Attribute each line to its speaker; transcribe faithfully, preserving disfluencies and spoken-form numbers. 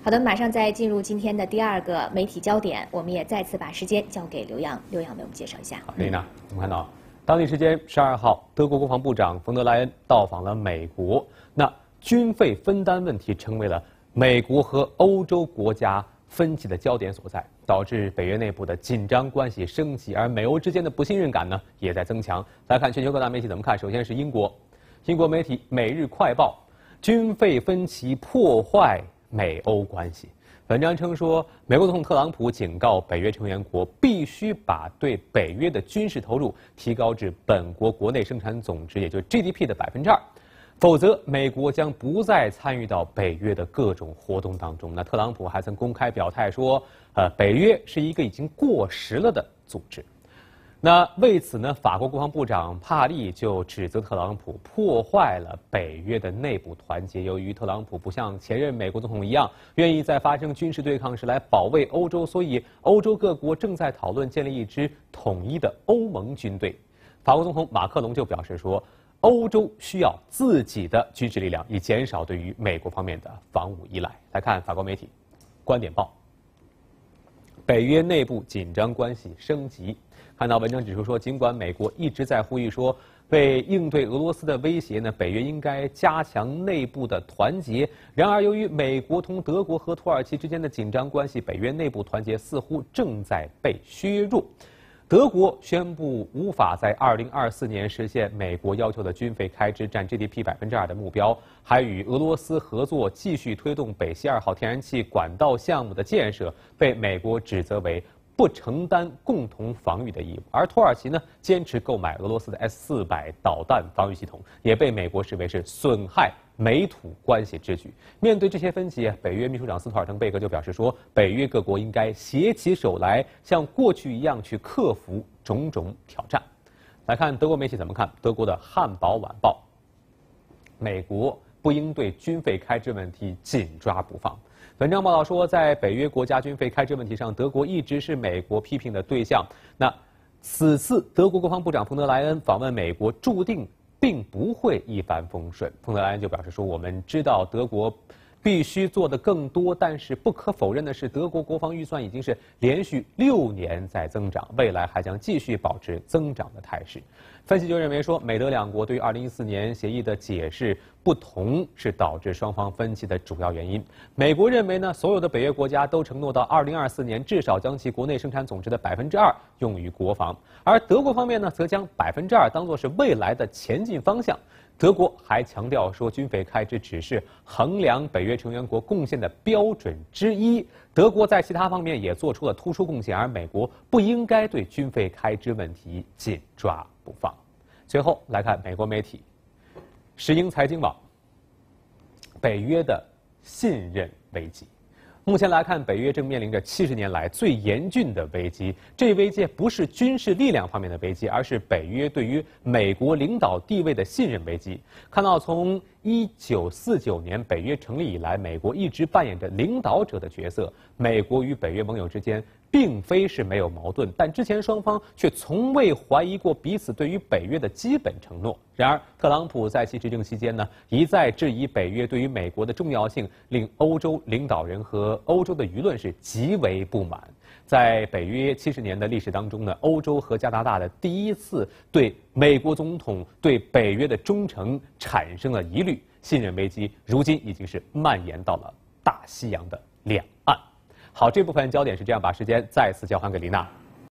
Speaker 1: 好的，马上再进入今天的第二个媒体焦点，我们也再次把时间交给刘洋，刘洋为我们介绍一下。
Speaker 2: 好，丽娜，我们看到，当地时间十二号，德国国防部长冯德莱恩到访了美国，那军费分担问题成为了美国和欧洲国家分歧的焦点所在，导致北约内部的紧张关系升级，而美欧之间的不信任感呢也在增强。来看全球各大媒体怎么看？首先是英国，英国媒体《每日快报》，军费分歧破坏美欧关系。文章称说，美国总统特朗普警告北约成员国必须把对北约的军事投入提高至本国国内生产总值，也就是 G D P 的百分之二，否则美国将不再参与到北约的各种活动当中。那特朗普还曾公开表态说，呃，北约是一个已经过时了的组织。那为此呢，法国国防部长帕利就指责特朗普破坏了北约的内部团结。由于特朗普不像前任美国总统一样愿意在发生军事对抗时来保卫欧洲，所以欧洲各国正在讨论建立一支统一的欧盟军队。法国总统马克龙就表示说，欧洲需要自己的军事力量，以减少对于美国方面的防务依赖。来看法国媒体《观点报》，北约内部紧张关系升级。看到文章指出说，尽管美国一直在呼吁说，为应对俄罗斯的威胁呢，北约应该加强内部的团结。然而，由于美国同德国和土耳其之间的紧张关系，北约内部团结似乎正在被削弱。德国宣布无法在二零二四年实现美国要求的军费开支占 G D P 百分之二的目标，还与俄罗斯合作继续推动北溪二号天然气管道项目的建设，被美国指责为不承担共同防御的义务。而土耳其呢，坚持购买俄罗斯的 S 四百导弹防御系统，也被美国视为是损害美土关系之举。面对这些分歧，北约秘书长斯托尔滕贝格就表示说，北约各国应该携起手来，像过去一样去克服种种挑战。来看德国媒体怎么看？德国的《汉堡晚报》，美国不应对军费开支问题紧抓不放。文章报道说，在北约国家军费开支问题上，德国一直是美国批评的对象。那此次德国国防部长冯德莱恩访问美国，注定并不会一帆风顺。冯德莱恩就表示说，我们知道德国必须做得更多，但是不可否认的是，德国国防预算已经是连续六年在增长，未来还将继续保持增长的态势。分析就认为说，美德两国对于二零一四年协议的解释不同是导致双方分歧的主要原因。美国认为呢，所有的北约国家都承诺到二零二四年至少将其国内生产总值的百分之二用于国防，而德国方面呢，则将百分之二当作是未来的前进方向。德国还强调说，军费开支只是衡量北约成员国贡献的标准之一，德国在其他方面也做出了突出贡献，而美国不应该对军费开支问题紧抓不放。最后来看美国媒体《石英财经网》，北约的信任危机。目前来看，北约正面临着七十年来最严峻的危机。这一危机不是军事力量方面的危机，而是北约对于美国领导地位的信任危机。看到从一九四九年北约成立以来，美国一直扮演着领导者的角色。美国与北约盟友之间并非是没有矛盾，但之前双方却从未怀疑过彼此对于北约的基本承诺。然而，特朗普在其执政期间呢，一再质疑北约对于美国的重要性，令欧洲领导人和欧洲的舆论是极为不满。在北约七十年的历史当中呢，欧洲和加拿大的第一次对美国总统对北约的忠诚产生了疑虑，信任危机如今已经是蔓延到了大西洋的两岸。好，这部分焦点是这样，把时间再次交还给丽娜。